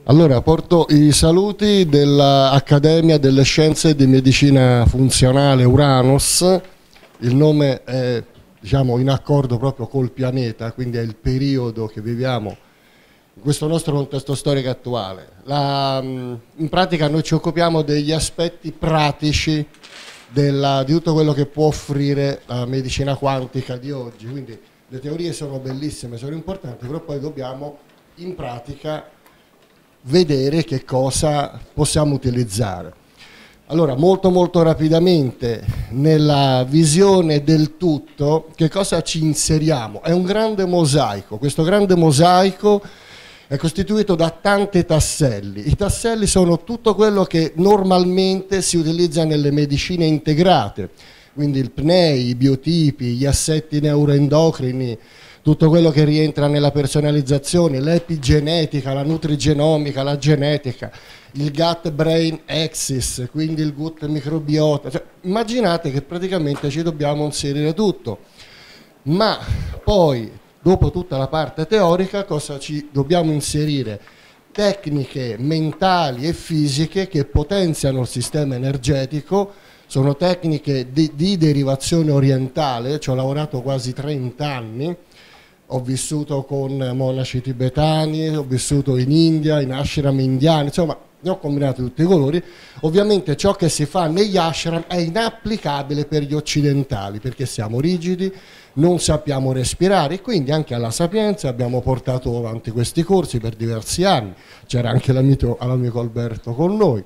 Allora, porto i saluti dell'Accademia delle Scienze di Medicina Funzionale Uranos. Il nome è, diciamo, in accordo proprio col pianeta, quindi è il periodo che viviamo in questo nostro contesto storico attuale. In pratica noi ci occupiamo degli aspetti pratici di tutto quello che può offrire la medicina quantica di oggi. Quindi le teorie sono bellissime, sono importanti, però poi dobbiamo in pratica vedere che cosa possiamo utilizzare. Allora, molto rapidamente, nella visione del tutto, che cosa ci inseriamo? È un grande mosaico. Questo grande mosaico è costituito da tanti tasselli. I tasselli sono tutto quello che normalmente si utilizza nelle medicine integrate, quindi il PNEI, i biotipi, gli assetti neuroendocrini, tutto quello che rientra nella personalizzazione, l'epigenetica, la nutrigenomica, la genetica, il gut-brain axis, quindi il gut microbiota. Cioè, immaginate che praticamente ci dobbiamo inserire tutto, ma poi dopo tutta la parte teorica cosa ci dobbiamo inserire? Tecniche mentali e fisiche che potenziano il sistema energetico. Sono tecniche di derivazione orientale, ci ho lavorato quasi 30 anni. Ho vissuto con monaci tibetani, ho vissuto in India, in ashram indiani, insomma ne ho combinati tutti i colori. Ovviamente ciò che si fa negli ashram è inapplicabile per gli occidentali, perché siamo rigidi, non sappiamo respirare, e quindi anche alla Sapienza abbiamo portato avanti questi corsi per diversi anni. C'era anche l'amico Alberto con noi.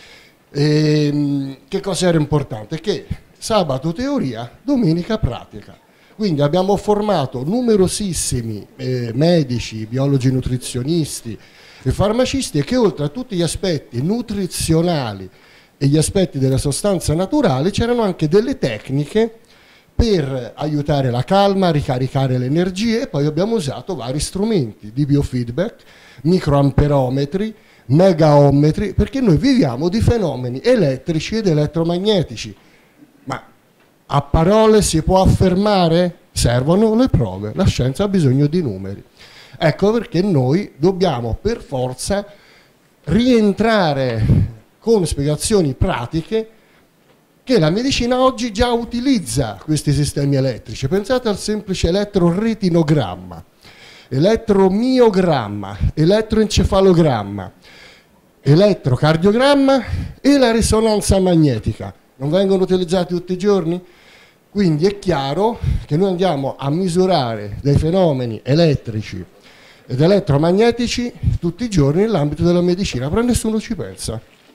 Che cosa era importante? Che sabato teoria, domenica pratica. Quindi abbiamo formato numerosissimi medici, biologi nutrizionisti e farmacisti che oltre a tutti gli aspetti nutrizionali e gli aspetti delle sostanze naturali c'erano anche delle tecniche per aiutare la calma, ricaricare le energie, e poi abbiamo usato vari strumenti di biofeedback, microamperometri, megaometri, perché noi viviamo di fenomeni elettrici ed elettromagnetici. Ma a parole si può affermare? Servono le prove, la scienza ha bisogno di numeri. Ecco perché noi dobbiamo per forza rientrare con spiegazioni pratiche che la medicina oggi già utilizza questi sistemi elettrici. Pensate al semplice elettroretinogramma, elettromiogramma, elettroencefalogramma, elettrocardiogramma e la risonanza magnetica. Non vengono utilizzati tutti i giorni? Quindi è chiaro che noi andiamo a misurare dei fenomeni elettrici ed elettromagnetici tutti i giorni nell'ambito della medicina, però nessuno ci pensa.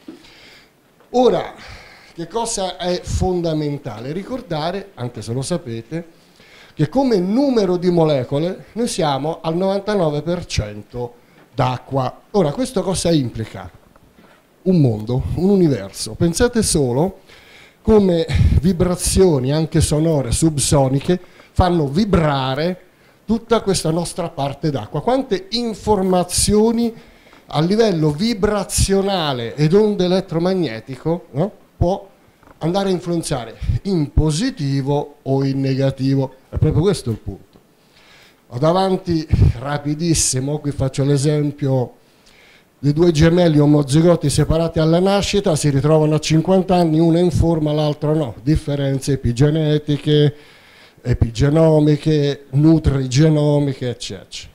Ora, che cosa è fondamentale? Ricordare, anche se lo sapete, che come numero di molecole noi siamo al 99% d'acqua. Ora, questo cosa implica? Un mondo, un universo. Pensate solo come vibrazioni anche sonore, subsoniche, fanno vibrare tutta questa nostra parte d'acqua. Quante informazioni a livello vibrazionale ed onde elettromagnetico, no, può andare a influenzare in positivo o in negativo? È proprio questo il punto. Vado avanti rapidissimo, qui faccio l'esempio di due gemelli omozigoti separati alla nascita, si ritrovano a 50 anni, uno è in forma, l'altro no. Differenze epigenetiche, epigenomiche, nutrigenomiche, eccetera.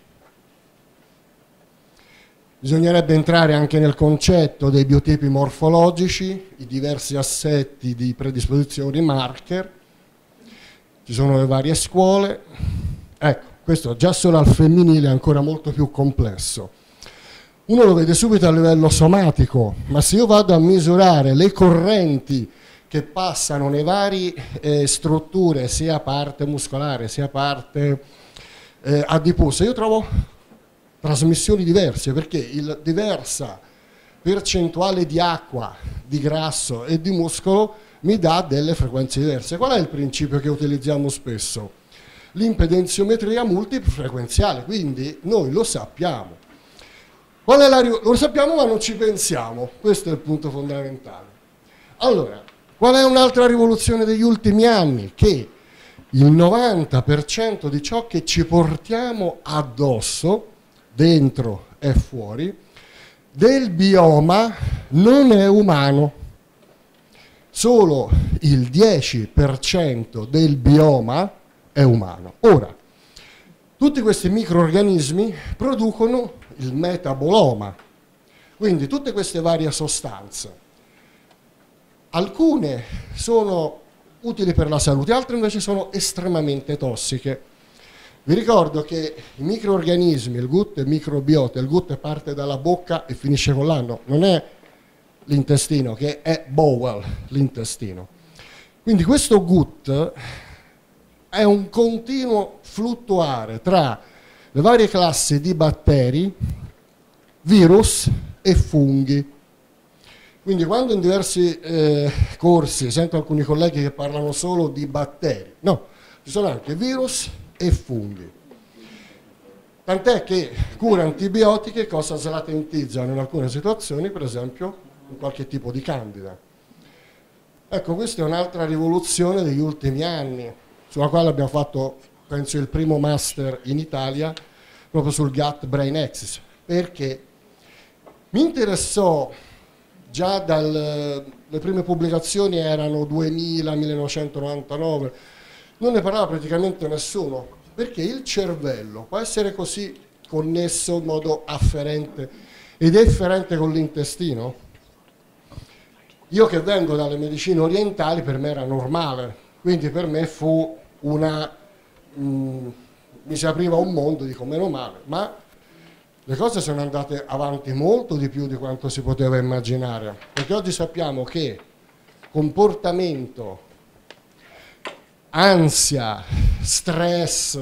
Bisognerebbe entrare anche nel concetto dei biotipi morfologici, i diversi assetti di predisposizione marker. Ci sono le varie scuole. Ecco, questo già solo al femminile è ancora molto più complesso. Uno lo vede subito a livello somatico, ma se io vado a misurare le correnti che passano nei vari strutture, sia parte muscolare, sia parte adiposa, io trovo trasmissioni diverse, perché la diversa percentuale di acqua, di grasso e di muscolo mi dà delle frequenze diverse. Qual è il principio che utilizziamo spesso? L'impedenziometria multifrequenziale, quindi noi lo sappiamo. Lo sappiamo ma non ci pensiamo, questo è il punto fondamentale. Allora, qual è un'altra rivoluzione degli ultimi anni? Che il 90% di ciò che ci portiamo addosso, dentro e fuori, del bioma non è umano. Solo il 10% del bioma è umano. Ora, tutti questi microrganismi producono il metaboloma, quindi tutte queste varie sostanze. Alcune sono utili per la salute, altre invece sono estremamente tossiche. Vi ricordo che i microrganismi, il gut è microbiota, il gut parte dalla bocca e finisce con l'ano, non è l'intestino, che è bowel, l'intestino. Quindi questo gut è un continuo fluttuare tra le varie classi di batteri, virus e funghi. Quindi quando in diversi corsi sento alcuni colleghi che parlano solo di batteri, no, ci sono anche virus e funghi. Tant'è che cure antibiotiche cosa slatentizzano in alcune situazioni, per esempio in qualche tipo di candida. Ecco, questa è un'altra rivoluzione degli ultimi anni, sulla quale abbiamo fatto, penso, il primo master in Italia, proprio sul gut-brain axis, perché mi interessò già dalle prime pubblicazioni, erano 2000-1999, non ne parlava praticamente nessuno, perché il cervello può essere così connesso in modo afferente ed efferente con l'intestino. Io che vengo dalle medicine orientali, per me era normale, quindi per me fu mi si apriva un mondo, dico meno male, ma le cose sono andate avanti molto di più di quanto si poteva immaginare, perché oggi sappiamo che comportamento, ansia, stress,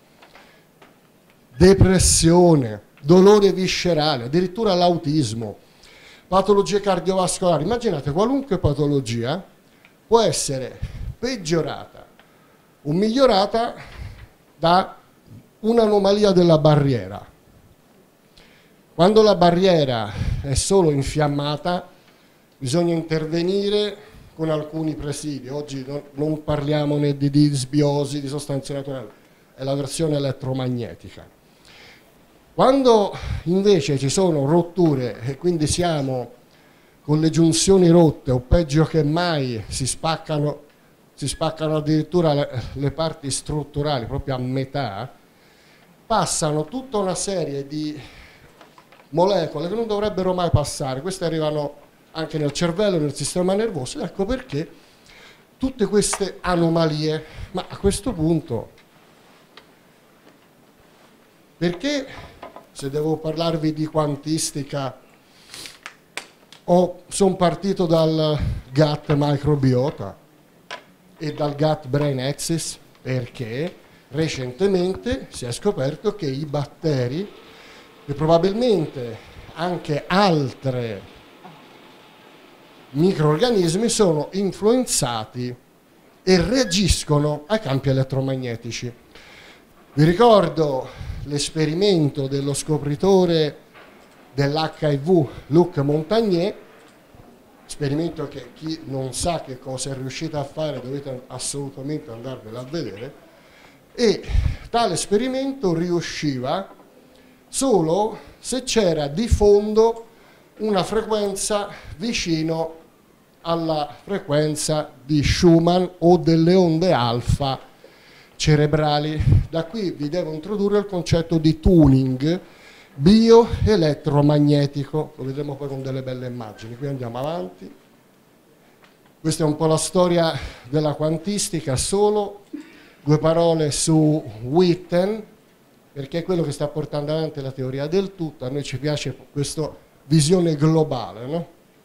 depressione, dolore viscerale, addirittura l'autismo, patologie cardiovascolari, immaginate qualunque patologia può essere peggiorata o migliorata da un'anomalia della barriera. Quando la barriera è solo infiammata bisogna intervenire con alcuni presidi. Oggi non parliamo né di disbiosi, di sostanze naturali, è la versione elettromagnetica. Quando invece ci sono rotture e quindi siamo con le giunzioni rotte o peggio che mai si spaccano addirittura le parti strutturali proprio a metà, passano tutta una serie di molecole che non dovrebbero mai passare. Queste arrivano anche nel cervello, nel sistema nervoso, ecco perché tutte queste anomalie. Ma a questo punto, perché se devo parlarvi di quantistica sono partito dal gut microbiota e dal gut brain axis? Perché recentemente si è scoperto che i batteri e probabilmente anche altre microrganismi sono influenzati e reagiscono ai campi elettromagnetici. Vi ricordo l'esperimento dello scopritore dell'HIV, Luc Montagnier, esperimento che chi non sa che cosa è riuscito a fare dovete assolutamente andarvelo a vedere, e tale esperimento riusciva solo se c'era di fondo una frequenza vicino alla frequenza di Schumann o delle onde alfa cerebrali. Da qui vi devo introdurre il concetto di tuning bioelettromagnetico, lo vedremo poi con delle belle immagini. Qui andiamo avanti. Questa è un po' la storia della quantistica, solo due parole su Witten, perché è quello che sta portando avanti la teoria del tutto. A noi ci piace questa visione globale, no?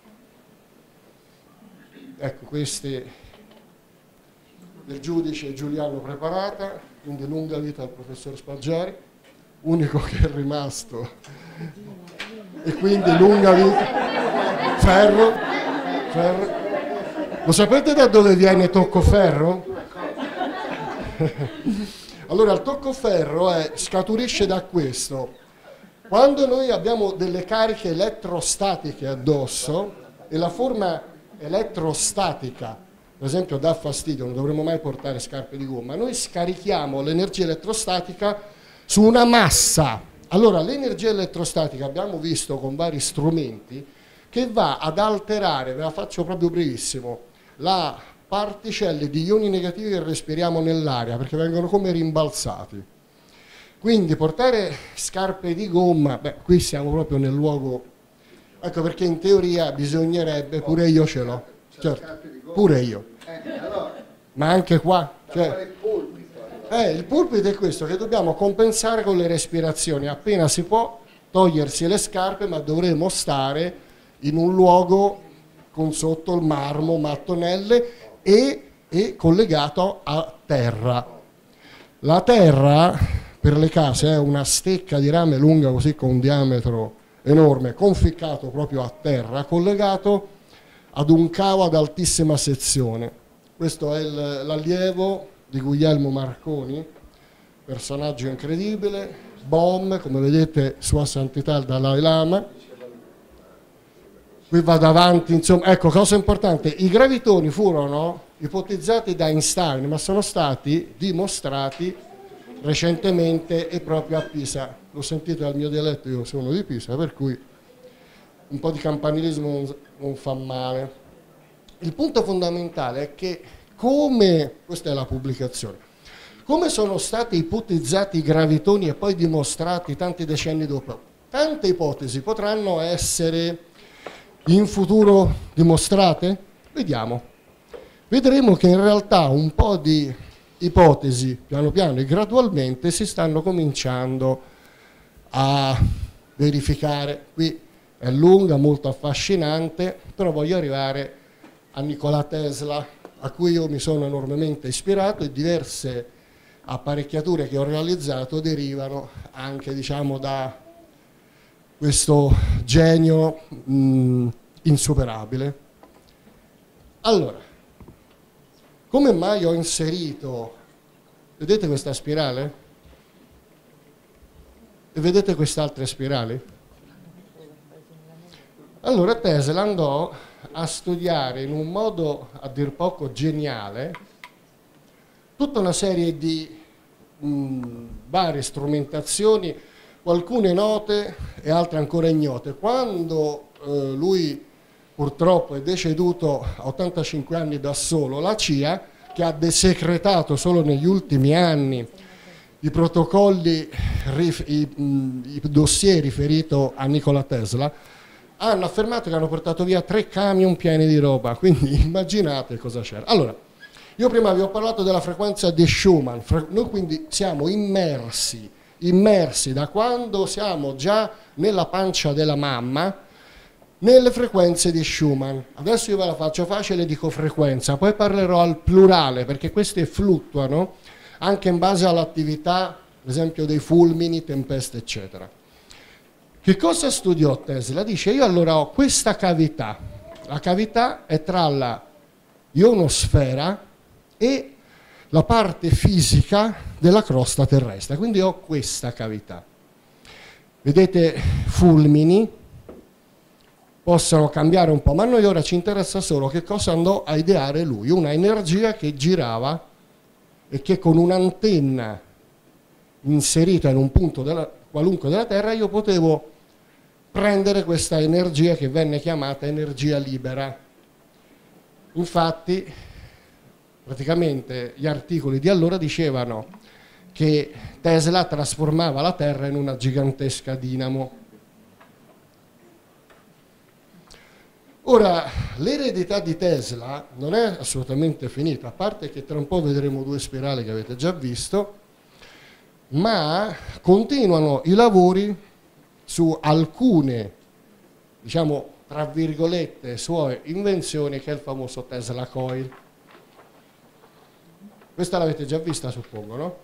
Ecco, questi del giudice Giuliano Preparata, quindi lunga vita al professor Spaggiari, unico che è rimasto, e quindi lunga vita. Ferro. Lo sapete da dove viene Toccoferro? Allora, il toccoferro scaturisce da questo. Quando noi abbiamo delle cariche elettrostatiche addosso e la forma elettrostatica, per esempio, dà fastidio, non dovremmo mai portare scarpe di gomma, noi scarichiamo l'energia elettrostatica su una massa Allora, l'energia elettrostatica abbiamo visto con vari strumenti che va ad alterare, ve la faccio proprio brevissimo, la particelle di ioni negativi che respiriamo nell'aria, perché vengono come rimbalzati. Quindi portare scarpe di gomma, beh, qui siamo proprio nel luogo, ecco perché in teoria bisognerebbe, pure io ce l'ho, certo, pure io, ma anche qua, cioè, il pulpito è questo, che dobbiamo compensare con le respirazioni, appena si può togliersi le scarpe, ma dovremo stare in un luogo con sotto il marmo, mattonelle e collegato a terra. La terra per le case è una stecca di rame lunga così con un diametro enorme, conficcato proprio a terra, collegato ad un cavo ad altissima sezione. Questo è l'allievo di Guglielmo Marconi, personaggio incredibile, Bohm, come vedete Sua Santità il Dalai Lama. Qui vado avanti, insomma, ecco, cosa importante, i gravitoni furono ipotizzati da Einstein, ma sono stati dimostrati recentemente e proprio a Pisa. Lo sentite dal mio dialetto, io sono di Pisa, per cui un po' di campanilismo non fa male. Il punto fondamentale è che questa è la pubblicazione, come sono stati ipotizzati i gravitoni e poi dimostrati tanti decenni dopo, tante ipotesi potranno essere in futuro dimostrate? Vediamo. Vedremo che in realtà un po' di ipotesi piano piano e gradualmente si stanno cominciando a verificare. Qui è lunga, molto affascinante, però voglio arrivare a Nikola Tesla, a cui io mi sono enormemente ispirato, e diverse apparecchiature che ho realizzato derivano anche, diciamo, da questo genio insuperabile. Allora, come mai ho inserito, vedete questa spirale? E vedete queste altre spirali? Allora Tesla andò a studiare in un modo a dir poco geniale tutta una serie di varie strumentazioni, alcune note e altre ancora ignote. Quando lui purtroppo è deceduto a 85 anni da solo, la CIA, che ha desecretato solo negli ultimi anni i protocolli, i dossier riferiti a Nikola Tesla, hanno affermato che hanno portato via 3 camion pieni di roba, quindi immaginate cosa c'era. Allora, io prima vi ho parlato della frequenza di Schumann, noi quindi siamo immersi da quando siamo già nella pancia della mamma nelle frequenze di Schumann. Adesso io ve la faccio facile, dico frequenza, poi parlerò al plurale perché queste fluttuano anche in base all'attività, ad esempio dei fulmini, tempeste, eccetera. Che cosa studiò Tesla? Dice, io allora ho questa cavità, la cavità è tra la ionosfera e la parte fisica della crosta terrestre, quindi ho questa cavità. Vedete fulmini, possono cambiare un po', ma a noi ora ci interessa solo che cosa andò a ideare lui, una energia che girava e che con un'antenna inserita in un punto qualunque della Terra io potevo prendere questa energia che venne chiamata energia libera. Infatti, praticamente gli articoli di allora dicevano che Tesla trasformava la Terra in una gigantesca dinamo. Ora, l'eredità di Tesla non è assolutamente finita, a parte che tra un po' vedremo 2 spirali che avete già visto, ma continuano i lavori su alcune, diciamo, tra virgolette, sue invenzioni, che è il famoso Tesla Coil. Questa l'avete già vista, suppongo, no?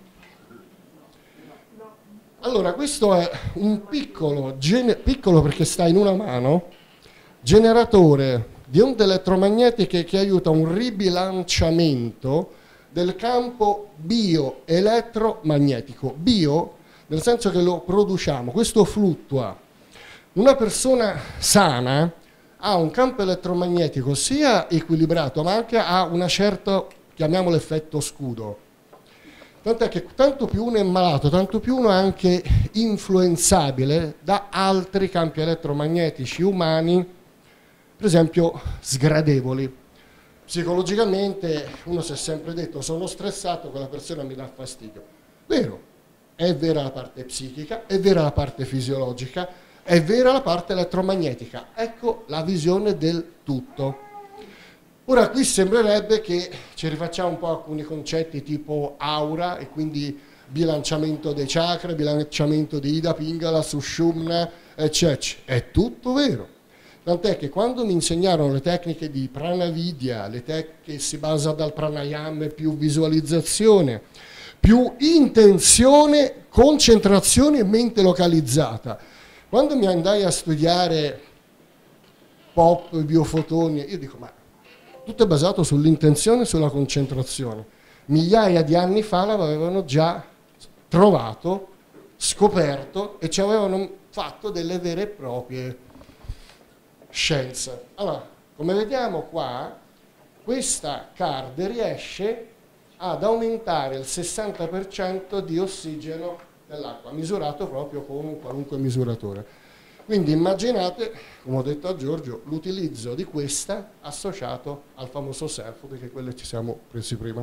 Allora, questo è un piccolo perché sta in una mano, generatore di onde elettromagnetiche che aiuta un ribilanciamento del campo bioelettromagnetico. Bio nel senso che lo produciamo, questo fluttua. Una persona sana ha un campo elettromagnetico sia equilibrato ma anche ha una certa, chiamiamolo effetto scudo. Tant'è che tanto più uno è malato, tanto più uno è anche influenzabile da altri campi elettromagnetici umani, per esempio sgradevoli. Psicologicamente uno si è sempre detto sono stressato, quella persona mi dà fastidio. Vero, è vera la parte psichica, è vera la parte fisiologica, è vera la parte elettromagnetica. Ecco la visione del tutto. Ora qui sembrerebbe che ci rifacciamo un po' alcuni concetti tipo aura e quindi bilanciamento dei chakra, bilanciamento di Ida Pingala, Sushumna, eccetera. È tutto vero. Tant'è che quando mi insegnarono le tecniche di Pranavidya, le tecniche si basa dal pranayama, più visualizzazione, più intenzione, concentrazione e mente localizzata. Quando mi andai a studiare pop, biofotoni, io dico ma tutto è basato sull'intenzione e sulla concentrazione. Migliaia di anni fa l'avevano già trovato, scoperto e ci avevano fatto delle vere e proprie scienze. Allora, come vediamo qua, questa card riesce ad aumentare il 60% di ossigeno dell'acqua, misurato proprio con un qualunque misuratore. Quindi immaginate, come ho detto a Giorgio, l'utilizzo di questa associato al famoso self, perché quelle ci siamo presi prima.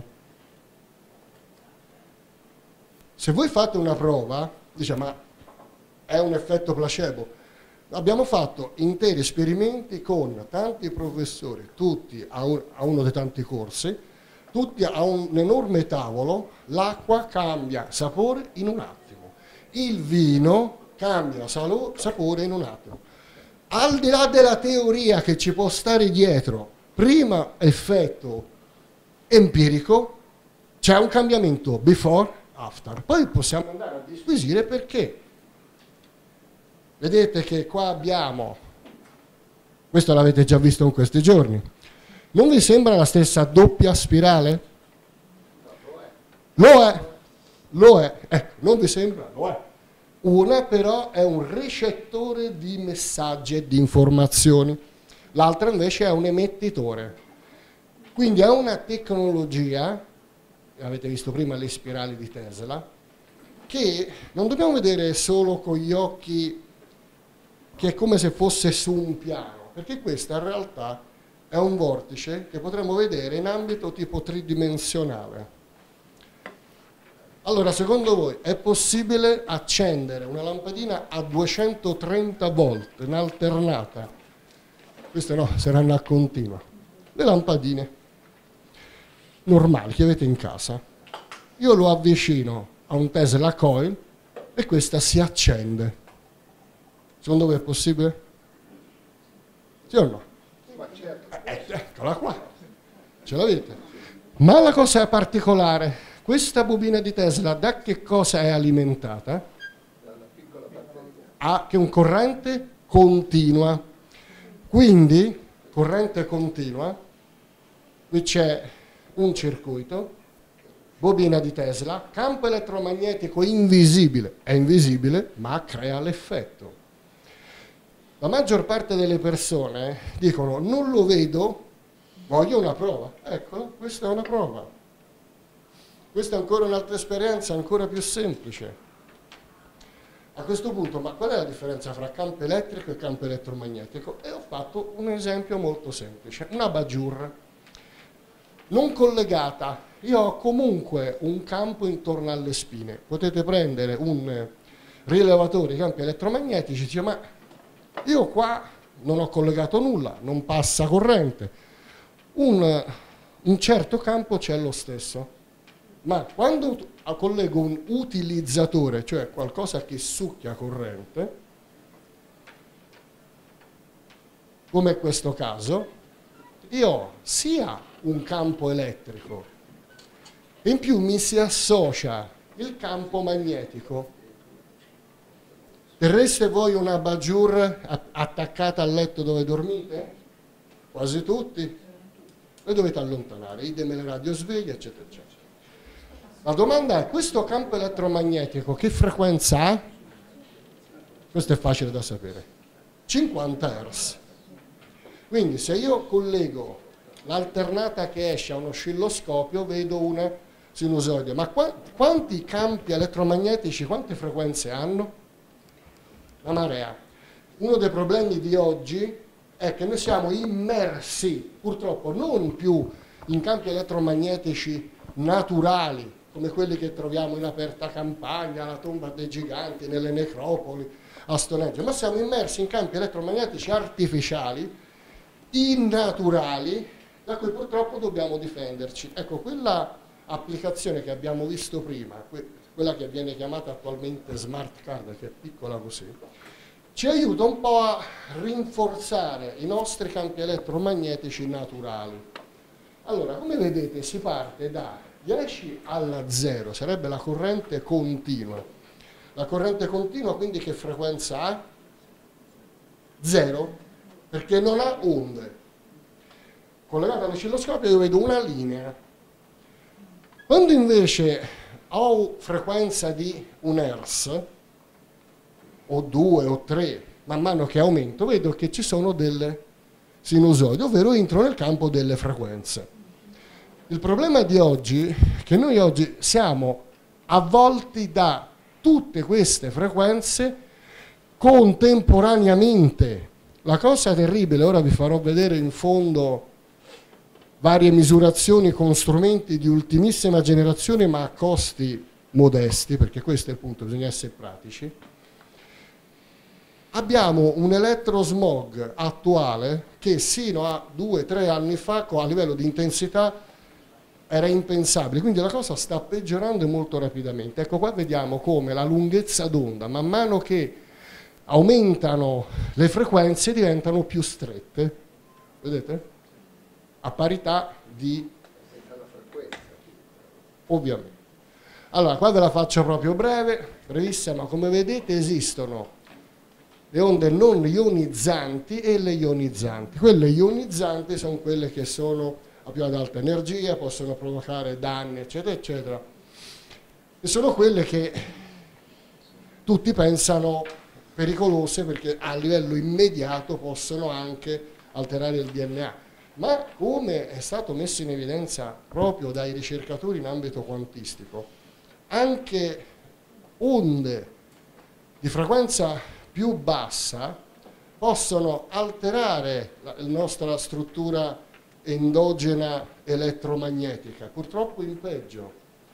Se voi fate una prova, dice ma è un effetto placebo. Abbiamo fatto interi esperimenti con tanti professori, tutti a uno dei tanti corsi, tutti a un enorme tavolo, l'acqua cambia sapore in un attimo, il vino cambia sapore in un attimo. Al di là della teoria che ci può stare dietro, prima effetto empirico, c'è un cambiamento before, after. Poi possiamo andare a disquisire perché. Vedete che qua abbiamo, questo l'avete già visto in questi giorni, non vi sembra la stessa doppia spirale? Lo è, ecco, non vi sembra? Lo è. Una però è un ricettore di messaggi e di informazioni, l'altra invece è un emettitore. Quindi è una tecnologia, avete visto prima le spirali di Tesla, che non dobbiamo vedere solo con gli occhi che è come se fosse su un piano, perché questa in realtà è un vortice che potremmo vedere in ambito tipo tridimensionale. Allora, secondo voi è possibile accendere una lampadina a 230 volt in alternata? Queste no, saranno a continuo. Le lampadine normali che avete in casa. Io lo avvicino a un Tesla Coil e questa si accende. Secondo voi è possibile? Sì o no? Eccola qua, ce l'avete. Ma la cosa particolare, questa bobina di Tesla da che cosa è alimentata? Ha che un corrente continua. Quindi, corrente continua, qui c'è un circuito, bobina di Tesla, campo elettromagnetico invisibile, è invisibile ma crea l'effetto. La maggior parte delle persone dicono non lo vedo, voglio una prova. Eccola, questa è una prova. Questa è ancora un'altra esperienza ancora più semplice. A questo punto, ma qual è la differenza fra campo elettrico e campo elettromagnetico? E ho fatto un esempio molto semplice, una abajur non collegata. Io ho comunque un campo intorno alle spine. Potete prendere un rilevatore di campi elettromagnetici e dire ma io qua non ho collegato nulla, non passa corrente. Un certo campo c'è lo stesso. Ma quando collego un utilizzatore, cioè qualcosa che succhia corrente, come in questo caso, io ho sia un campo elettrico, in più mi si associa il campo magnetico. Terreste voi una abajur attaccata al letto dove dormite? Quasi tutti? Voi dovete allontanare, idem le radiosveglie, eccetera, eccetera. La domanda è, questo campo elettromagnetico che frequenza ha? Questo è facile da sapere. 50 Hz. Quindi se io collego l'alternata che esce a un oscilloscopio, vedo una sinusoide, ma quanti campi elettromagnetici, quante frequenze hanno? La marea. Uno dei problemi di oggi è che noi siamo immersi, purtroppo, non più in campi elettromagnetici naturali, come quelli che troviamo in aperta campagna, alla tomba dei giganti, nelle necropoli, a Stonehenge, ma siamo immersi in campi elettromagnetici artificiali, innaturali, da cui purtroppo dobbiamo difenderci. Ecco, quella applicazione che abbiamo visto prima, quella che viene chiamata attualmente smart card, che è piccola così, ci aiuta un po' a rinforzare i nostri campi elettromagnetici naturali. Allora, come vedete, si parte da 10 alla 0, sarebbe la corrente continua. La corrente continua quindi che frequenza ha? 0, perché non ha onde. Collegata all'oscilloscopio io vedo una linea. Quando invece ho frequenza di 1 Hz, o 2 o 3, man mano che aumento, vedo che ci sono delle sinusoidi, ovvero entro nel campo delle frequenze. Il problema di oggi è che noi oggi siamo avvolti da tutte queste frequenze contemporaneamente. La cosa terribile, ora vi farò vedere in fondo varie misurazioni con strumenti di ultimissima generazione ma a costi modesti, perché questo è il punto, bisogna essere pratici. Abbiamo un elettrosmog attuale che sino a 2-3 anni fa a livello di intensità era impensabile, quindi la cosa sta peggiorando molto rapidamente. Ecco qua vediamo come la lunghezza d'onda, man mano che aumentano le frequenze, diventano più strette, vedete? A parità di... ovviamente. Allora, qua ve la faccio proprio brevissima, come vedete esistono le onde non ionizzanti e le ionizzanti. Quelle ionizzanti sono quelle che sono a più ad alta energia, possono provocare danni, eccetera, eccetera. E sono quelle che tutti pensano pericolose perché a livello immediato possono anche alterare il DNA. Ma come è stato messo in evidenza proprio dai ricercatori in ambito quantistico, anche onde di frequenza più bassa possono alterare la nostra struttura endogena elettromagnetica, purtroppo in peggio.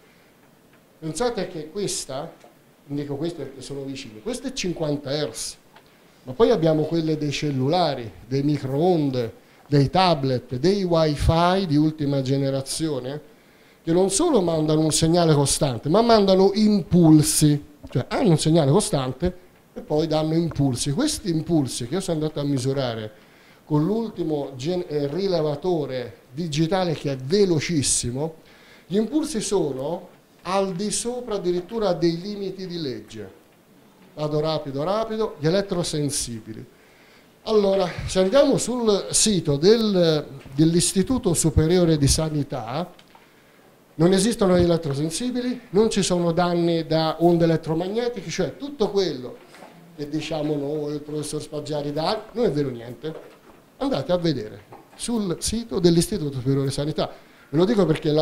Pensate che questa, dico questo perché sono vicini, questa è 50 Hz, ma poi abbiamo quelle dei cellulari, dei microonde, dei tablet, dei wifi di ultima generazione, che non solo mandano un segnale costante, ma mandano impulsi, cioè hanno un segnale costante e poi danno impulsi. Questi impulsi che io sono andato a misurare con l'ultimo rilevatore digitale che è velocissimo, gli impulsi sono al di sopra addirittura dei limiti di legge. Vado rapido, gli elettrosensibili. Allora, se andiamo sul sito dell'Istituto Superiore di Sanità, non esistono gli elettrosensibili, non ci sono danni da onde elettromagnetiche, cioè tutto quello che diciamo noi, il professor Spaggiari dà, non è vero niente. Andate a vedere sul sito dell'Istituto Superiore di Sanità. Ve lo dico perché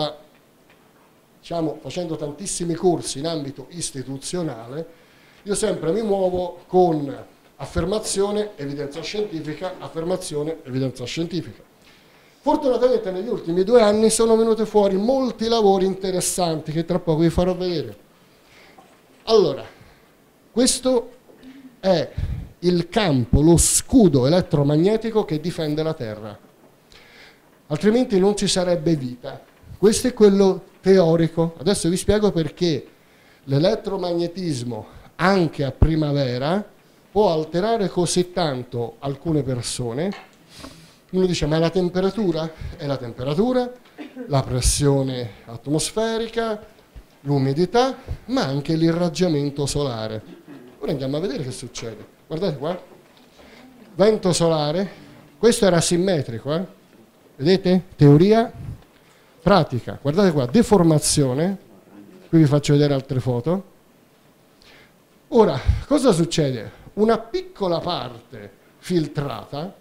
diciamo, facendo tantissimi corsi in ambito istituzionale, io sempre mi muovo con affermazione, evidenza scientifica, affermazione, evidenza scientifica. Fortunatamente negli ultimi 2 anni sono venuti fuori molti lavori interessanti che tra poco vi farò vedere. Allora, questo è il campo, lo scudo elettromagnetico che difende la Terra, altrimenti non ci sarebbe vita. Questo è quello teorico. Adesso vi spiego perché l'elettromagnetismo anche a primavera può alterare così tanto alcune persone. Uno dice ma è la temperatura? È la temperatura, la pressione atmosferica, l'umidità, ma anche l'irraggiamento solare. Ora andiamo a vedere che succede. Guardate qua, vento solare, questo era simmetrico, vedete? Teoria, pratica. Guardate qua, deformazione, qui vi faccio vedere altre foto. Ora, cosa succede? Una piccola parte filtrata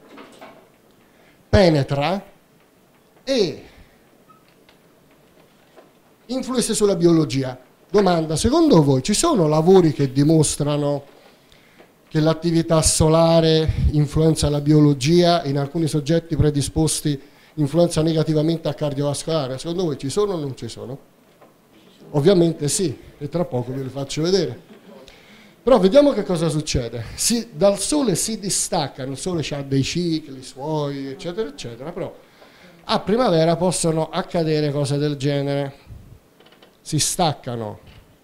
penetra e Influenze sulla biologia. Domanda, secondo voi ci sono lavori che dimostrano che l'attività solare influenza la biologia e in alcuni soggetti predisposti influenza negativamente al cardiovascolare? Secondo voi ci sono o non ci sono? Ovviamente sì, e tra poco ve li faccio vedere. Però vediamo che cosa succede. Dal Sole si distaccano, il Sole ha dei cicli suoi, eccetera, eccetera, però a primavera possono accadere cose del genere. Si staccano.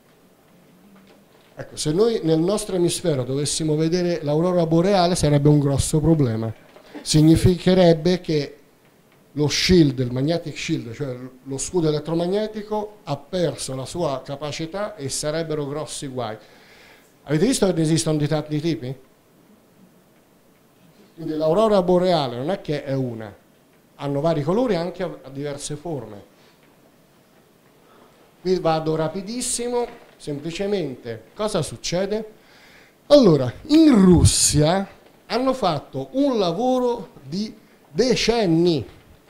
Ecco, se noi nel nostro emisfero dovessimo vedere l'aurora boreale sarebbe un grosso problema. Significherebbe che lo shield, il magnetic shield, cioè lo scudo elettromagnetico, ha perso la sua capacità e sarebbero grossi guai. Avete visto che ne esistono di tanti tipi? Quindi l'aurora boreale non è che è una, hanno vari colori anche a diverse forme. Qui vado rapidissimo, semplicemente cosa succede? Allora, in Russia hanno fatto un lavoro di decenni.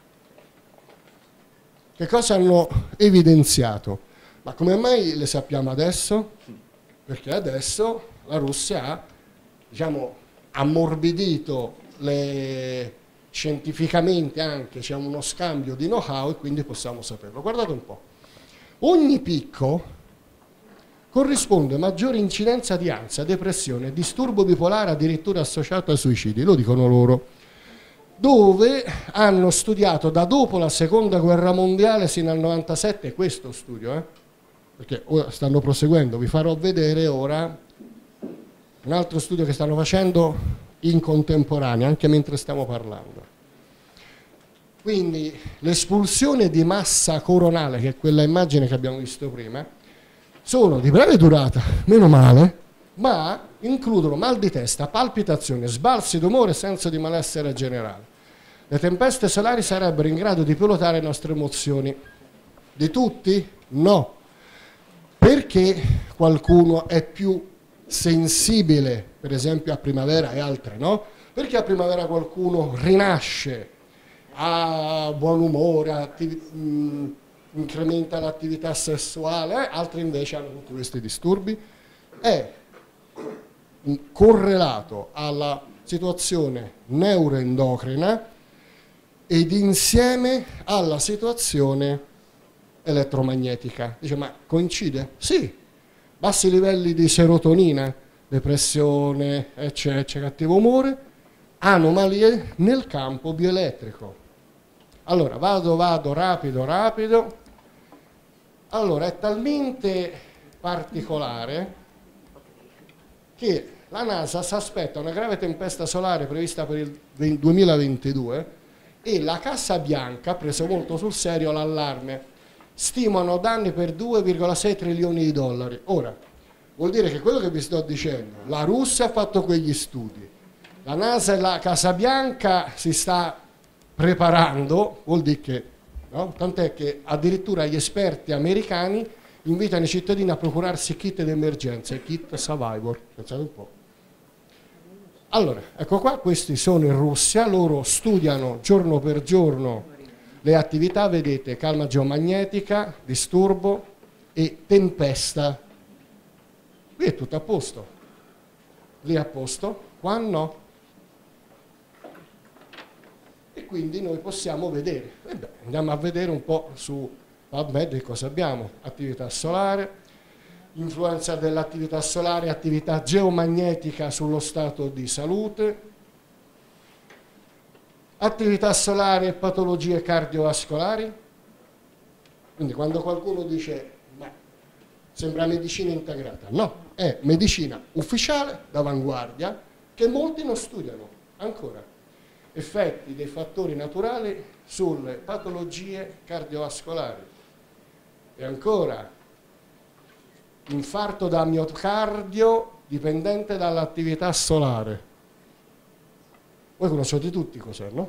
Che cosa hanno evidenziato? Ma come mai le sappiamo adesso? Perché adesso la Russia ha, diciamo, ammorbidito scientificamente anche, c'è uno scambio di know-how e quindi possiamo saperlo. Guardate un po'. Ogni picco corrisponde a maggiore incidenza di ansia, depressione, disturbo bipolare addirittura associato ai suicidi, lo dicono loro, dove hanno studiato da dopo la seconda guerra mondiale sino al 97, questo studio, perché ora stanno proseguendo, vi farò vedere ora un altro studio che stanno facendo in contemporanea, anche mentre stiamo parlando. Quindi l'espulsione di massa coronale, che è quella immagine che abbiamo visto prima, sono di breve durata, meno male, ma includono mal di testa, palpitazioni, sbalzi d'umore e senso di malessere generale. Le tempeste solari sarebbero in grado di pilotare le nostre emozioni. Di tutti? No. Perché qualcuno è più sensibile, per esempio a primavera e altre no? Perché a primavera qualcuno rinasce, ha buon umore, incrementa l'attività sessuale, altri invece hanno tutti questi disturbi. È correlato alla situazione neuroendocrina ed insieme alla situazione elettromagnetica. Dice, ma coincide? Sì, bassi livelli di serotonina, depressione, eccetera, cattivo umore, anomalie nel campo bioelettrico. Allora, vado rapido. Allora, è talmente particolare che la NASA si aspetta una grave tempesta solare prevista per il 2022 e la Casa Bianca ha preso molto sul serio l'allarme. Stimano danni per 2,6 trilioni di dollari. Ora, vuol dire che quello che vi sto dicendo, la Russia ha fatto quegli studi, la NASA e la Casa Bianca si sta preparando, vuol dire che, no? Tant'è che addirittura gli esperti americani invitano i cittadini a procurarsi kit d'emergenza, kit Survivor, pensate un po'. Allora, ecco qua, questi sono in Russia, loro studiano giorno per giorno le attività, vedete, calma geomagnetica, disturbo e tempesta. Qui è tutto a posto, lì a posto, qua no. E quindi noi possiamo vedere, andiamo a vedere un po' su PubMed cosa abbiamo, attività solare, influenza dell'attività solare, attività geomagnetica sullo stato di salute, attività solare e patologie cardiovascolari. Quindi quando qualcuno dice ma sembra medicina integrata, no, è medicina ufficiale d'avanguardia che molti non studiano ancora. Effetti dei fattori naturali sulle patologie cardiovascolari. E ancora infarto da miocardio dipendente dall'attività solare. Voi conoscete tutti cos'è, no?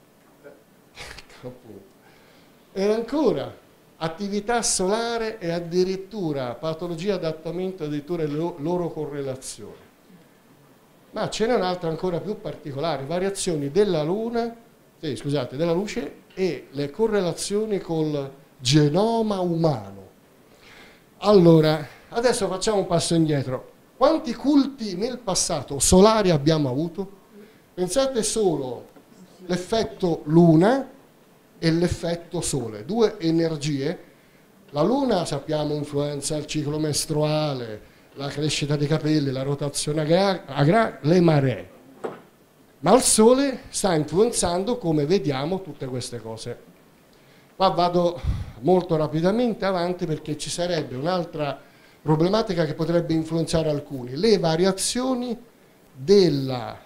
E ancora attività solare e addirittura patologia adattamento, addirittura le loro correlazioni. Ma ce n'è un'altra ancora più particolare, variazioni della luna, della luce e le correlazioni col genoma umano. Allora, adesso facciamo un passo indietro. Quanti culti nel passato solari abbiamo avuto? Pensate solo l'effetto luna e l'effetto sole, due energie. La luna sappiamo influenza il ciclo mestruale, la crescita dei capelli, la rotazione agraria, le maree. Ma il sole sta influenzando, come vediamo, tutte queste cose. Ma vado molto rapidamente avanti perché ci sarebbe un'altra problematica che potrebbe influenzare alcuni, le variazioni della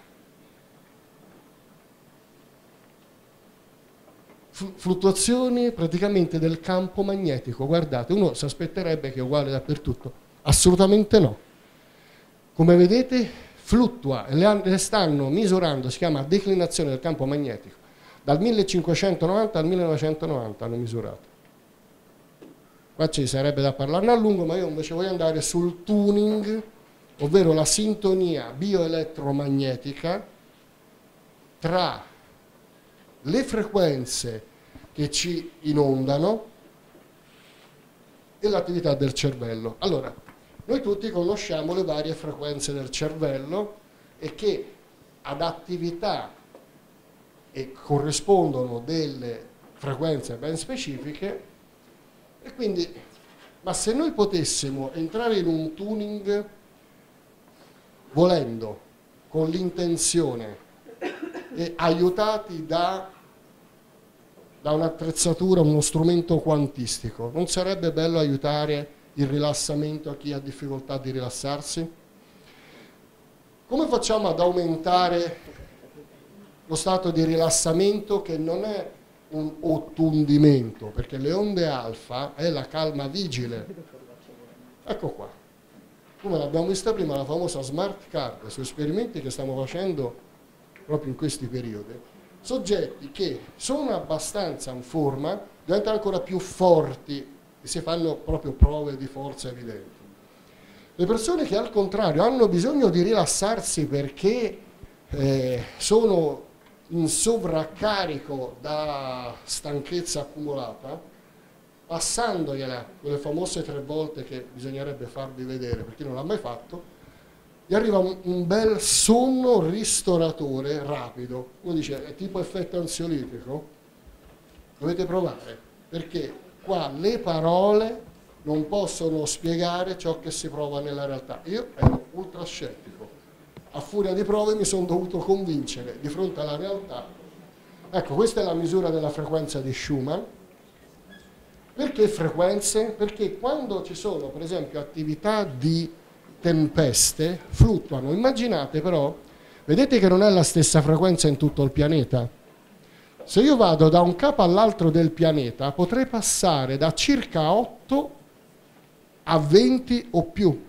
fluttuazioni praticamente del campo magnetico. Guardate, uno si aspetterebbe che è uguale dappertutto, assolutamente no. Come vedete fluttua, le stanno misurando, si chiama declinazione del campo magnetico, dal 1590 al 1990 hanno misurato. Qua ci sarebbe da parlarne a lungo, ma io invece voglio andare sul tuning, ovvero la sintonia bioelettromagnetica tra le frequenze che ci inondano e l'attività del cervello. Allora, noi tutti conosciamo le varie frequenze del cervello e che ad attività e corrispondono delle frequenze ben specifiche. E quindi, ma se noi potessimo entrare in un tuning volendo, con l'intenzione e aiutati da un'attrezzatura, uno strumento quantistico, non sarebbe bello aiutare il rilassamento a chi ha difficoltà di rilassarsi? Come facciamo ad aumentare lo stato di rilassamento, che non è un ottundimento, perché le onde alfa è la calma vigile. Ecco qua, come l'abbiamo vista prima, la famosa smart card, su esperimenti che stiamo facendo proprio in questi periodi. Soggetti che sono abbastanza in forma diventano ancora più forti e si fanno proprio prove di forza evidenti. Le persone che al contrario hanno bisogno di rilassarsi perché sono in sovraccarico da stanchezza accumulata, passandogliela quelle famose 3 volte che bisognerebbe farvi vedere per chi non l'ha mai fatto, gli arriva un bel sonno ristoratore rapido. Uno dice è tipo effetto ansiolitico? Dovete provare, perché qua le parole non possono spiegare ciò che si prova nella realtà. Io ero ultra scettico, a furia di prove mi sono dovuto convincere di fronte alla realtà. Ecco, questa è la misura della frequenza di Schumann. Perché frequenze? Perché quando ci sono per esempio attività di tempeste fluttuano. Immaginate però, vedete che non è la stessa frequenza in tutto il pianeta. Se io vado da un capo all'altro del pianeta potrei passare da circa 8 a 20 o più.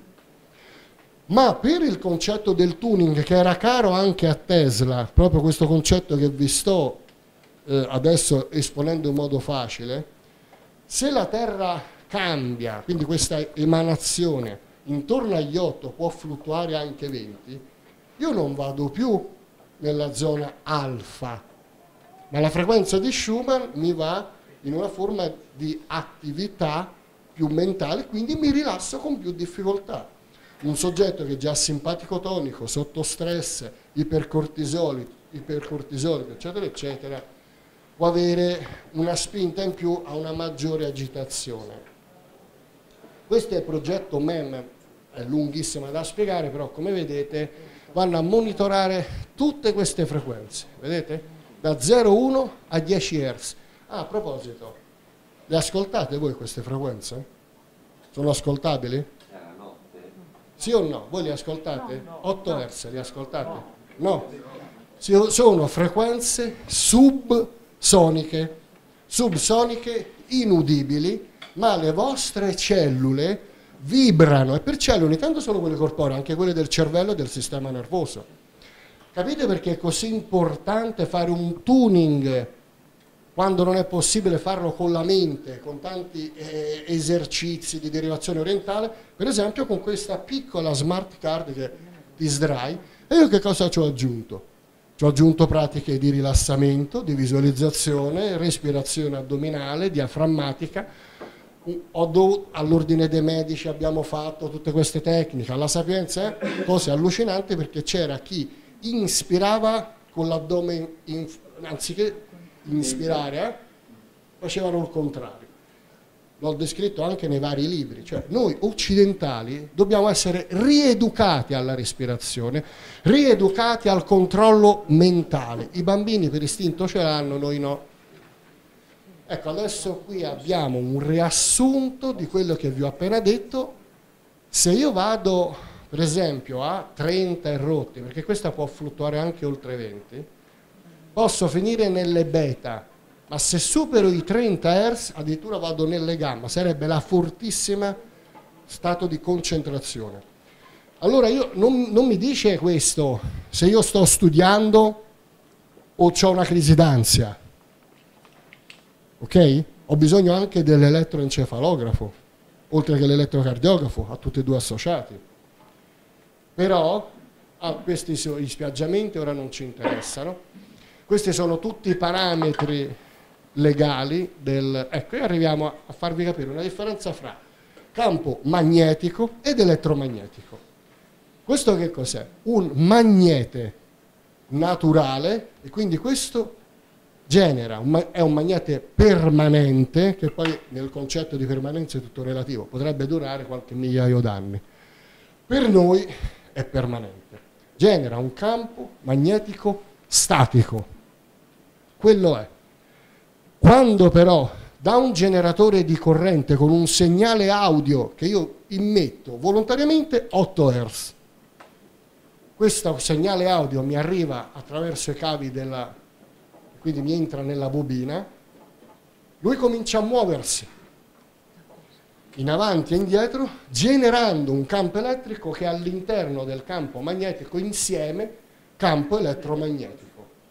Ma per il concetto del tuning, che era caro anche a Tesla, proprio questo concetto che vi sto adesso esponendo in modo facile, se la Terra cambia, quindi questa emanazione intorno agli 8 può fluttuare anche 20, io non vado più nella zona alfa, ma la frequenza di Schumann mi va in una forma di attività più mentale, quindi mi rilasso con più difficoltà. Un soggetto che è già simpatico tonico, sotto stress, ipercortisolico, eccetera, eccetera, può avere una spinta in più a una maggiore agitazione. Questo è il progetto MEM, è lunghissimo da spiegare, però come vedete vanno a monitorare tutte queste frequenze, vedete? Da 0,1 a 10 Hz. Ah, a proposito, le ascoltate voi queste frequenze? Sono ascoltabili? Sì o no? Voi li ascoltate? No, 8 Hz li ascoltate? No. Sono frequenze subsoniche inudibili, ma le vostre cellule vibrano, e per cellule non tanto solo quelle corporee, anche quelle del cervello e del sistema nervoso. Capite perché è così importante fare un tuning quando non è possibile farlo con la mente, con tanti esercizi di derivazione orientale, per esempio con questa piccola smart card che ti sdrai. E io che cosa ci ho aggiunto? Ci ho aggiunto pratiche di rilassamento, di visualizzazione, respirazione addominale, diaframmatica, all'ordine dei medici abbiamo fatto tutte queste tecniche, alla Sapienza, cose allucinanti, perché c'era chi inspirava con l'addome, anziché inspirare, facevano il contrario. L'ho descritto anche nei vari libri, cioè noi occidentali dobbiamo essere rieducati alla respirazione, rieducati al controllo mentale. I bambini per istinto ce l'hanno, noi no. Ecco, adesso qui abbiamo un riassunto di quello che vi ho appena detto. Se io vado, per esempio, a 30 e rotti, perché questa può fluttuare anche oltre 20, posso finire nelle beta, ma se supero i 30 Hz addirittura vado nelle gamma, sarebbe la fortissima stato di concentrazione. Allora io non mi dice questo se io sto studiando o ho una crisi d'ansia. Ok? Ho bisogno anche dell'elettroencefalografo, oltre che l'elettrocardiografo, a tutti e due associati. Però questi gli spiaggiamenti ora non ci interessano. Questi sono tutti i parametri legali del... Ecco, e arriviamo a farvi capire una differenza fra campo magnetico ed elettromagnetico. Questo che cos'è? Un magnete naturale, e quindi questo genera, è un magnete permanente, che poi nel concetto di permanenza è tutto relativo, potrebbe durare qualche migliaio d'anni. Per noi è permanente. Genera un campo magnetico statico. Quello è. Quando però da un generatore di corrente con un segnale audio che io immetto volontariamente 8 Hz, questo segnale audio mi arriva attraverso i cavi quindi mi entra nella bobina, lui comincia a muoversi in avanti e indietro, generando un campo elettrico che all'interno del campo magnetico insieme campo elettromagnetico.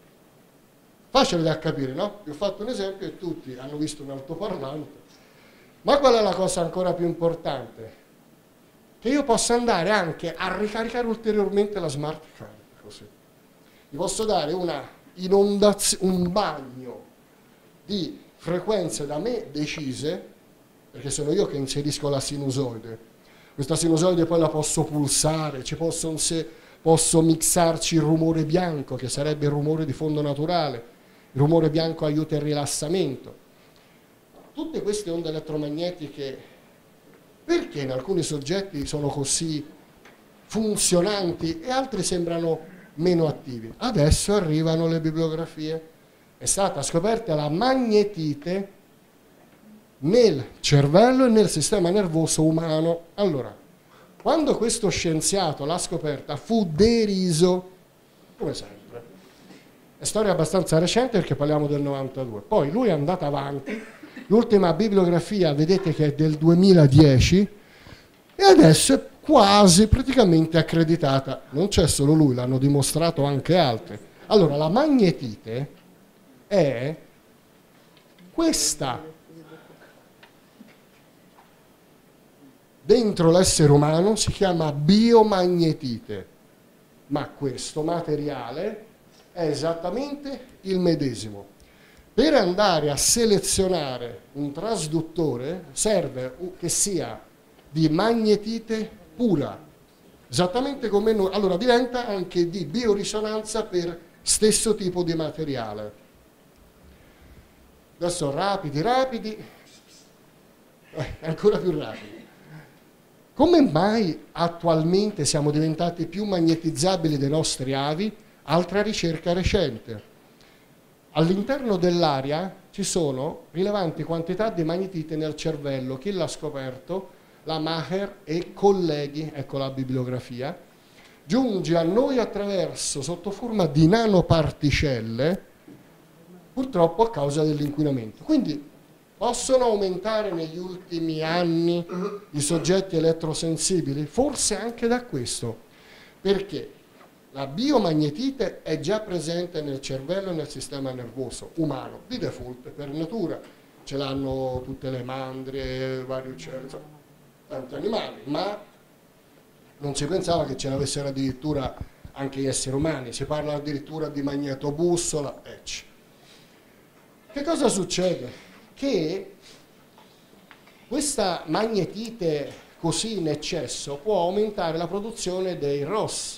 Facile da capire, no? Vi ho fatto un esempio e tutti hanno visto un altoparlante. Ma qual è la cosa ancora più importante? Che io possa andare anche a ricaricare ulteriormente la smart card, così. Gli posso dare un bagno di frequenze da me decise, perché sono io che inserisco la sinusoide. Questa sinusoide poi la posso pulsare, posso mixarci il rumore bianco, che sarebbe il rumore di fondo naturale. Il rumore bianco aiuta il rilassamento. Tutte queste onde elettromagnetiche, perché in alcuni soggetti sono così funzionanti e altri sembrano meno attivi? Adesso arrivano le bibliografie. È stata scoperta la magnetite nel cervello e nel sistema nervoso umano. Allora, quando questo scienziato l'ha scoperta fu deriso, come sempre. È storia abbastanza recente perché parliamo del 92. Poi lui è andato avanti, l'ultima bibliografia vedete che è del 2010 e adesso è quasi praticamente accreditata. Non c'è solo lui, l'hanno dimostrato anche altri. Allora, la magnetite è questa. Dentro l'essere umano si chiama biomagnetite, ma questo materiale è esattamente il medesimo. Per andare a selezionare un trasduttore serve che sia di magnetite pura, esattamente come noi. Allora diventa anche di biorisonanza per stesso tipo di materiale. Adesso rapidi, ancora più rapidi. Come mai attualmente siamo diventati più magnetizzabili dei nostri avi? Altra ricerca recente. All'interno dell'aria ci sono rilevanti quantità di magnetite nel cervello. Chi l'ha scoperto? La Maher e colleghi, ecco la bibliografia. Giunge a noi attraverso, sotto forma di nanoparticelle, purtroppo a causa dell'inquinamento. Quindi possono aumentare negli ultimi anni i soggetti elettrosensibili? Forse anche da questo. Perché? La biomagnetite è già presente nel cervello e nel sistema nervoso umano, di default, per natura. Ce l'hanno tutte le mandrie, vari uccelli, tanti animali, ma non si pensava che ce l'avessero addirittura anche gli esseri umani. Si parla addirittura di magnetobussola, Che cosa succede? Che Questa magnetite così in eccesso può aumentare la produzione dei ROS.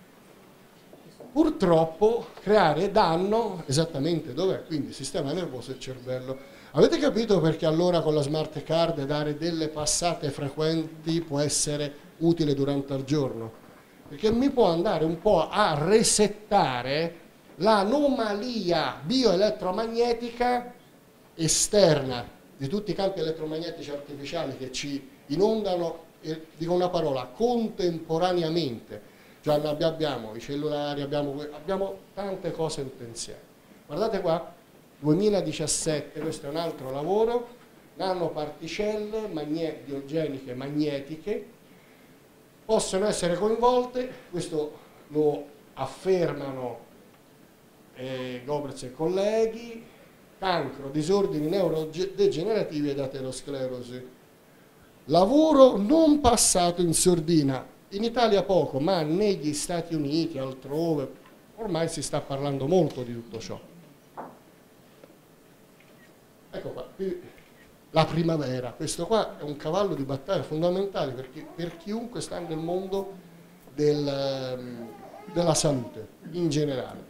Purtroppo creare danno esattamente dov'è, quindi sistema nervoso e cervello. Avete capito perché allora con la smart card dare delle passate frequenti può essere utile durante il giorno? Perché mi può andare un po' a resettare l'anomalia bioelettromagnetica esterna di tutti i campi elettromagnetici artificiali che ci inondano, dico una parola, contemporaneamente. Cioè abbiamo i cellulari, abbiamo tante cose in pensiero. Guardate qua, 2017, questo è un altro lavoro, nanoparticelle biogeniche magnetiche possono essere coinvolte, questo lo affermano Goebbels e colleghi, cancro, disordini neurodegenerativi ed aterosclerosi. Lavoro non passato in sordina, in Italia poco, ma negli Stati Uniti, altrove, ormai si sta parlando molto di tutto ciò. Ecco qua, qui la primavera, questo qua è un cavallo di battaglia fondamentale per chiunque sta nel mondo della salute in generale.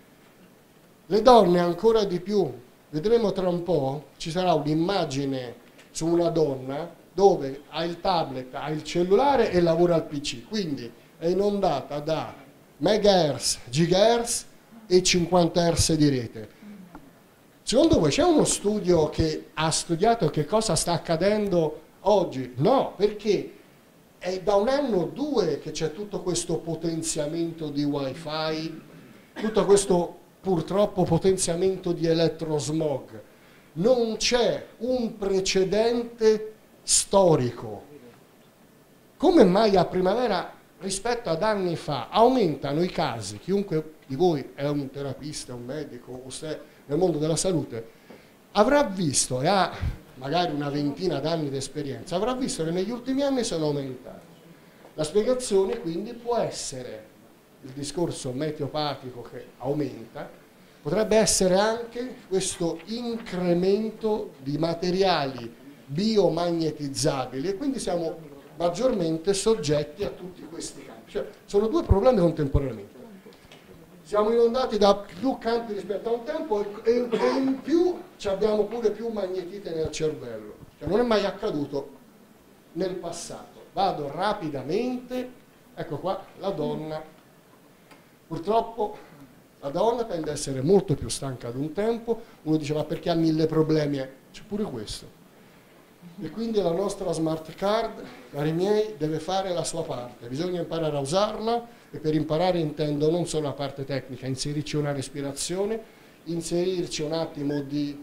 Le donne ancora di più, vedremo tra un po', ci sarà un'immagine su una donna dove ha il tablet, ha il cellulare e lavora al PC, quindi è inondata da megahertz, gigahertz e 50 Hz di rete. Secondo voi c'è uno studio che ha studiato che cosa sta accadendo oggi? No, perché è da un anno o due che c'è tutto questo potenziamento di wifi, tutto questo purtroppo potenziamento di elettrosmog. Non c'è un precedente storico. Come mai a primavera rispetto ad anni fa aumentano i casi? Chiunque di voi è un terapista, un medico o nel mondo della salute avrà visto e ha magari una ventina d'anni di esperienza, avrà visto che negli ultimi anni sono aumentati. La spiegazione quindi può essere il discorso meteopatico che aumenta, potrebbe essere anche questo incremento di materiali biomagnetizzabili e quindi siamo maggiormente soggetti a tutti questi campi. Cioè, sono due problemi contemporaneamente. Siamo inondati da più campi rispetto a un tempo e in più abbiamo pure più magnetite nel cervello. Cioè, non è mai accaduto nel passato. Vado rapidamente, ecco qua, la donna. Purtroppo la donna tende ad essere molto più stanca ad un tempo. Uno dice, ma perché ha 1000 problemi? C'è pure questo. E quindi la nostra smart card, cari miei, deve fare la sua parte. Bisogna imparare a usarla e per imparare intendo non solo la parte tecnica, inserirci una respirazione, inserirci un attimo di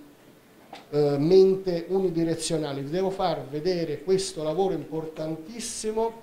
mente unidirezionale. Vi devo far vedere questo lavoro importantissimo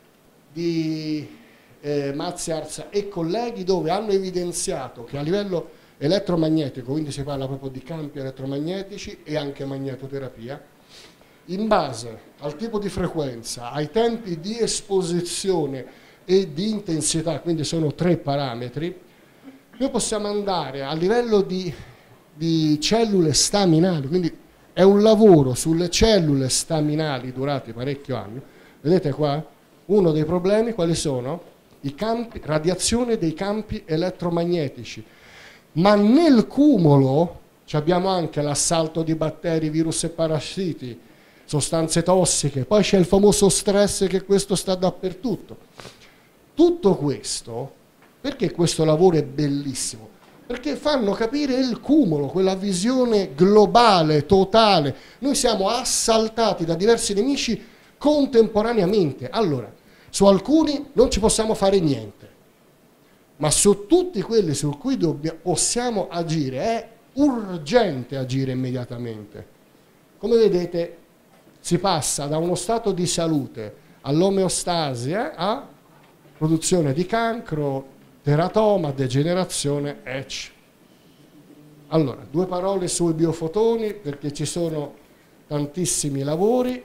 di Mazziarz e colleghi dove hanno evidenziato che a livello elettromagnetico, quindi si parla proprio di campi elettromagnetici e anche magnetoterapia, in base al tipo di frequenza, ai tempi di esposizione e di intensità, quindi sono 3 parametri, noi possiamo andare a livello di cellule staminali, quindi è un lavoro sulle cellule staminali durati parecchio anni. Vedete qua? Uno dei problemi quali sono? I campi, radiazione dei campi elettromagnetici, ma nel cumulo abbiamo anche l'assalto di batteri, virus e parassiti, sostanze tossiche, poi c'è il famoso stress che questo sta dappertutto. Tutto questo, perché questo lavoro è bellissimo? Perché fanno capire il cumulo, quella visione globale, totale. Noi siamo assaltati da diversi nemici contemporaneamente. Allora, su alcuni non ci possiamo fare niente, ma su tutti quelli su cui possiamo agire è urgente agire immediatamente. Come vedete, si passa da uno stato di salute all'omeostasi a produzione di cancro, teratoma, degenerazione, ECC. Allora, 2 parole sui biofotoni perché ci sono tantissimi lavori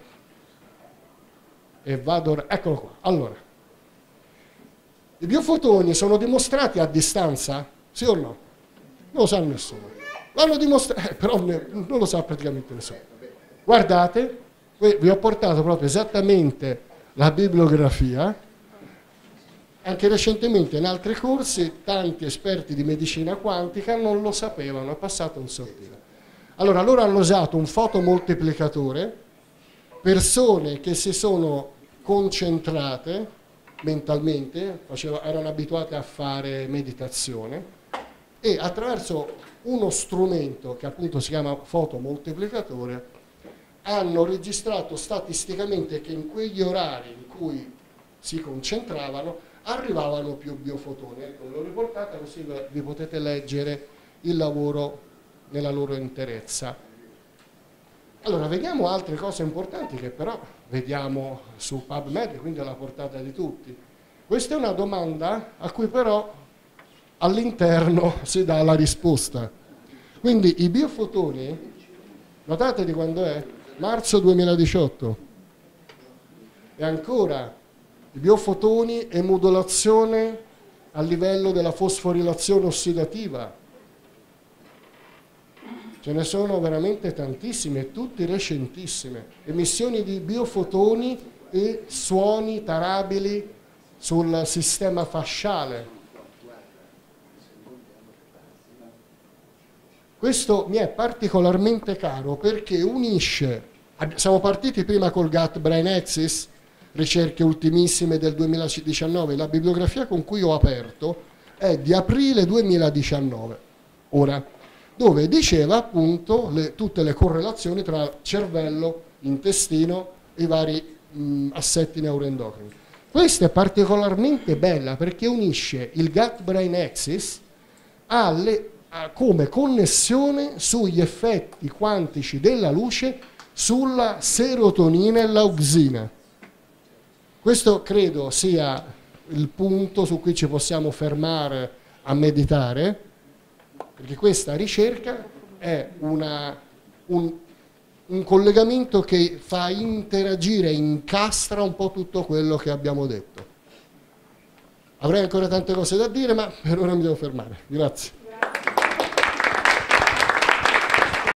e vado, eccolo qua. Allora, i biofotoni sono dimostrati a distanza? Sì o no? Non lo sa nessuno. L'hanno dimostrato, però non lo sa praticamente nessuno. Guardate, Vi ho portato proprio esattamente la bibliografia. Anche recentemente in altri corsi tanti esperti di medicina quantica non lo sapevano, è passato un sottile. Allora, loro hanno usato un fotomoltiplicatore, persone che si sono concentrate mentalmente, erano abituate a fare meditazione, e attraverso uno strumento che appunto si chiama fotomoltiplicatore hanno registrato statisticamente che in quegli orari in cui si concentravano arrivavano più biofotoni. Ecco, l'ho riportata così vi potete leggere il lavoro nella loro interezza. Allora, vediamo altre cose importanti che però vediamo su PubMed, quindi alla portata di tutti. Questa è una domanda a cui però all'interno si dà la risposta. Quindi i biofotoni, notate di quando è? Marzo 2018. E ancora i biofotoni e modulazione a livello della fosforilazione ossidativa. Ce ne sono veramente tantissime, tutte recentissime. Emissioni di biofotoni e suoni tarabili sul sistema fasciale. Questo mi è particolarmente caro perché unisce, siamo partiti prima col Gut-Brain Axis, ricerche ultimissime del 2019, la bibliografia con cui ho aperto è di aprile 2019, ora, dove diceva appunto tutte le correlazioni tra cervello, intestino e i vari assetti neuroendocrini. Questa è particolarmente bella perché unisce il Gut-Brain Axis come connessione sugli effetti quantici della luce sulla serotonina e l'auxina. Questo credo sia il punto su cui ci possiamo fermare a meditare, perché questa ricerca è un collegamento che fa interagire, incastra un po' tutto quello che abbiamo detto. Avrei ancora tante cose da dire, ma per ora mi devo fermare. Grazie.